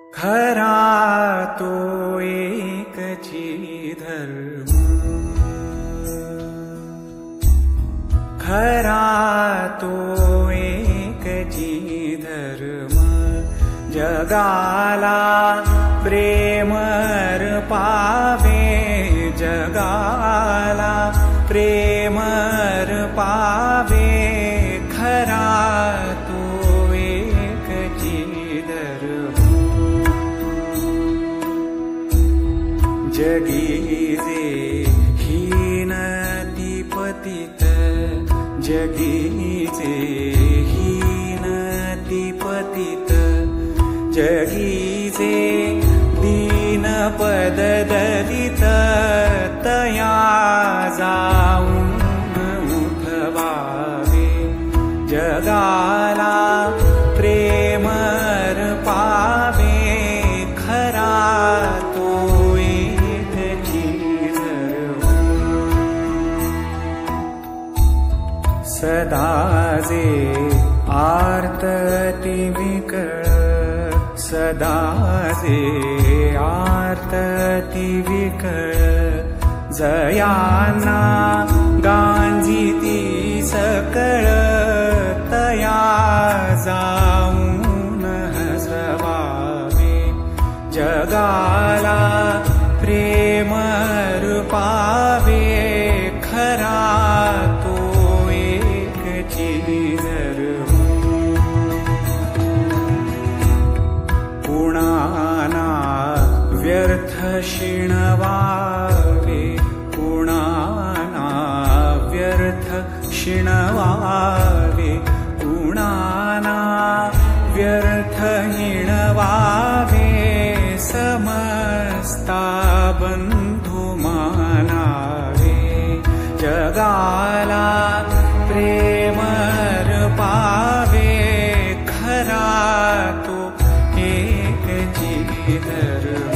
खरा तो एकची धर्म, खरा तो एकची धर्म, जगाला प्रेम पावे, जगाला प्रेम पावे, खरा तो एकची धर्म. जगीजे हीनती पतित, जगीजे हीनती पतित, जगीजे दीन पद दलित, तया जाऊन उठवावे, जगाला प्रेम पावे, खरा तो एकची धर्म. सदा जे आर्तती विकळ, सदा जे आर्तती विकळ, जयांना गांजिती सकळ, तया जाऊन हसवावे, जगाला प्रेम पावे, खरा तो एकची धर्म. कुणाना व्यर्थ शिणवावे, कुणाना व्यर्थ शिणवावे, कुणाना व्यर्थ हिणवावे, समस्ता बंधु मानावे, जगाला प्रेम पावे, खरा तो एकची धर्म.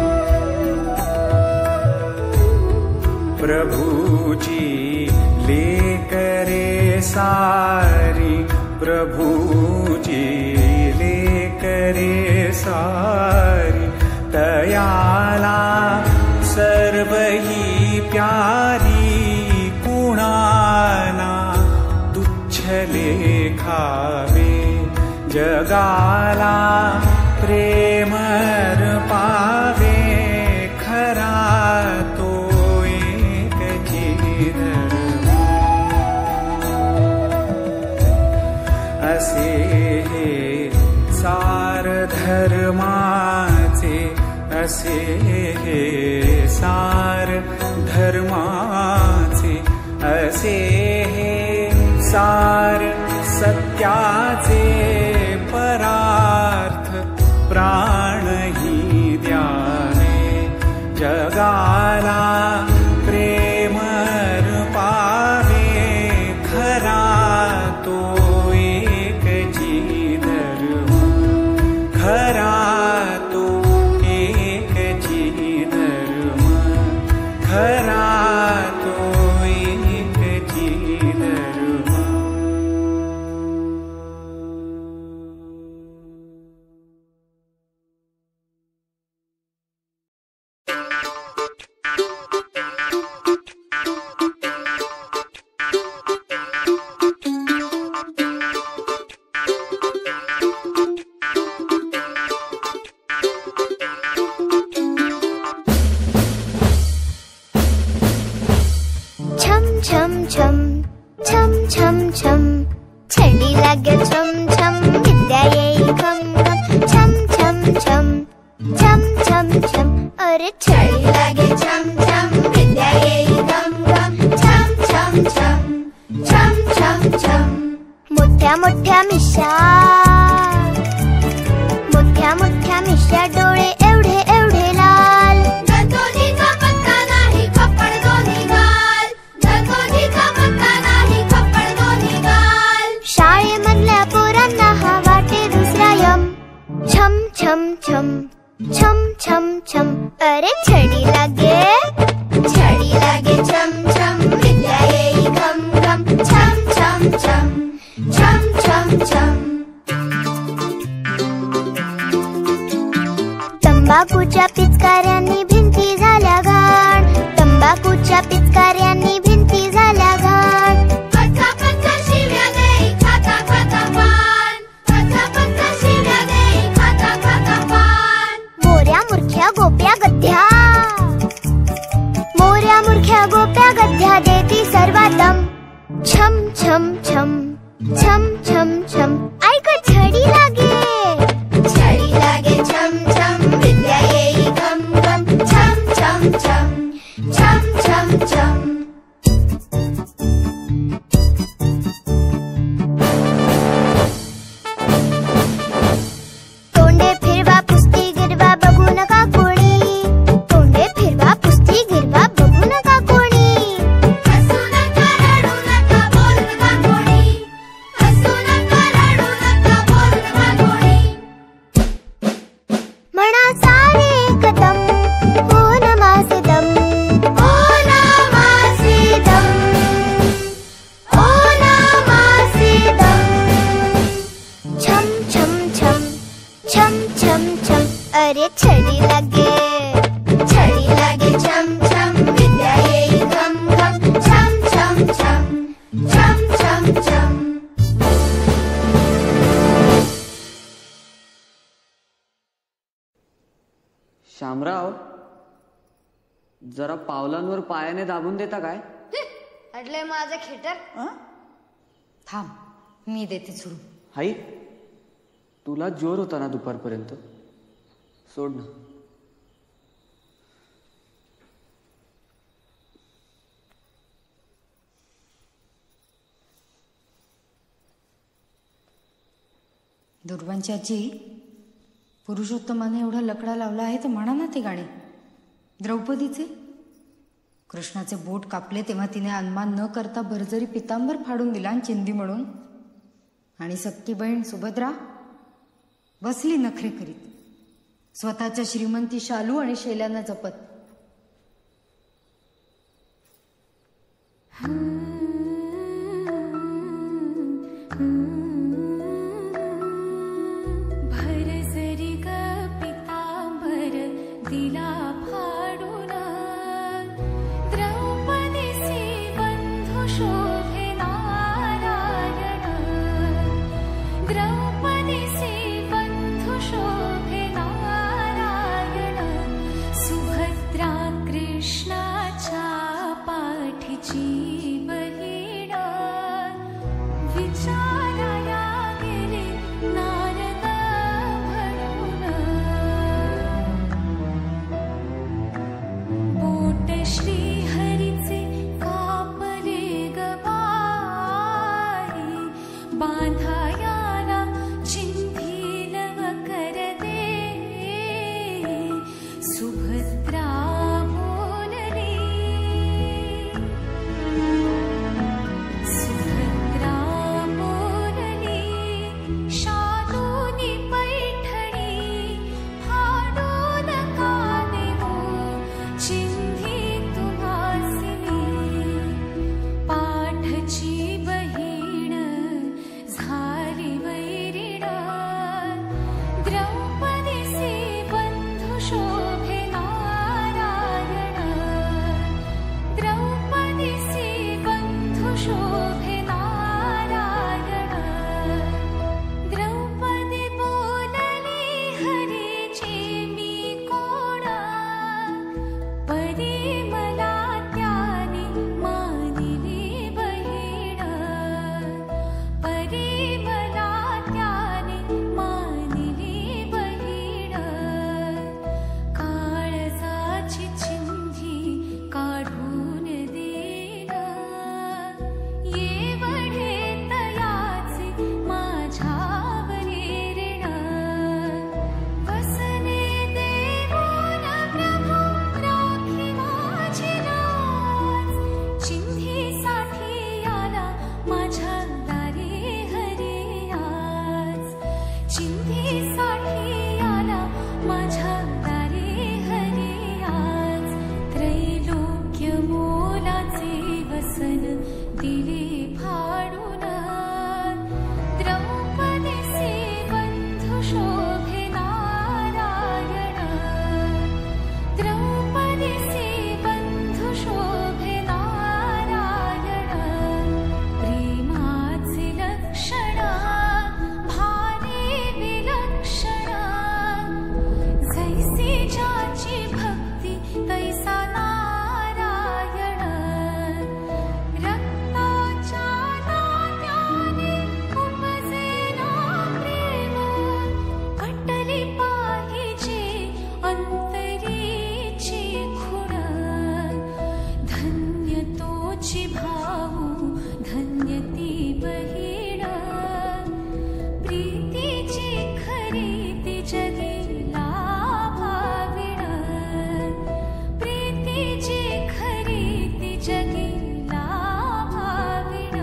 प्रभुची लेकरे सारी, प्रभुची लेकरे सारी, तयाला सर्व ही प्यारी, कुणाना तुच्छ लेखावे, जगाला प्रेम पावे, खरा तो एकची धर्म. असे हे सार धर्माचे, असे हे सार धर्माचे, असे हे सार सत्याचे, परार्थ प्राण ही द्यावे, जगाला प्रेम पावे, खरा तो एकची धर्म, खरा तो एकची धर्म, खरा तो एकची धर्म. छम छम छम छम छम, छडी लागे छम छम, विद्या येई खम खम, छम छम छम छम छम छम, अरे छडी लागे छम छम, विद्या येई खम खम, छम छम छम छम छम छम. मोठ्या मोठ्या मिशा, मोठ्या मोठ्या मिशा, डोळे एवढे एवढे लाल, दतोनीचा पत्ता नाही खप्पड दोन्ही गाल, दतोनीचा पत्ता नाही खप्पड दोन्ही गाल. शाळेमधल्या पोरांना हा वाटे दुसरा यम, छम छम छम छम छम छम, अरे छडी लागे छम छम, विद्या येई खम खम, छम छम छम छम छम छम. तंबाखूच्या पिचकाऱ्यांनी भिंती झाल्या घाण, तंबाखूच्या पिचकाऱ्यांनी भिंती झाल्या घाण. कच्चा कच्चा शिव्या देई खाता खाता पान, कच्चा कच्चा शिव्या देई खाता खाता पान. मोऱ्या मुरख्या गोप्या गध्या, मोऱ्या मुरख्या गोप्या गध्या देती सर्वादम. छम छम छम छम छम छम. ऐक छडी लागे, छडी लागे छम छम, विद्या येई घम घम. छम छम छम छम छम छम. तोंडे फिरवा पुस्ती गिरवा बघू नका कोणी, तोंडे फिरवा पुस्ती गिरवा बघू नका कोणी. हसू नका रडू नका बोलू नका कोणी, हसू नका रडू नका बोलू नका कोणी. म्हणा सारे कदम हो नमासे दम, ओ नमासे दम, ओ नमासे दम. छम छम छम छम छम छम. अरे छडी लागे, छडी लागे छम छम, विद्या येई घम घम. छम छम छम छम छम छम. शामराव, जरा पावलांवर पायाने दाबून देता काय? अडले माझं खेटर. थांब, मी देते सुरू. हाई, तुला जोर होता ना दुपारपर्यंत, सोड ना. दुर्वांची आजी, पुरुषोत्तमाने एवढा लकडा लावला आहे तर म्हणा ना ते गाणे. द्रौपदीचे कृष्णाचे बोट कापले तेव्हा तिने अनुमान न करता भरजरी पितांबर फाडून दिला चिंदी म्हणून. आणि सक्की बहीण सुभद्रा बसली नखरे करीत, स्वतःच्या श्रीमंती शालू आणि शैल्यांना जपत. भरजरी ग पितांबर दिला फाडून, द्रौपदीसी बंधू शोभे नारायण, द्रौपदीसी बंधू शोभे नारायण. सुभद्रा कृष्णाच्या पाठीची बहीण प्रीतीची खरी ती जगीला भाविण प्रीतीची खरी ती जगीला भाविण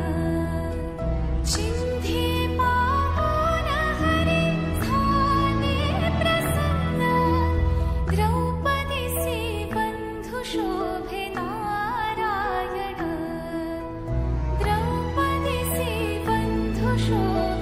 चिंधी पावन हरी झाले प्रसन्न द्रौपदीसी बंधु शोभे नारायण द्रौपदीसी बंधु शोभे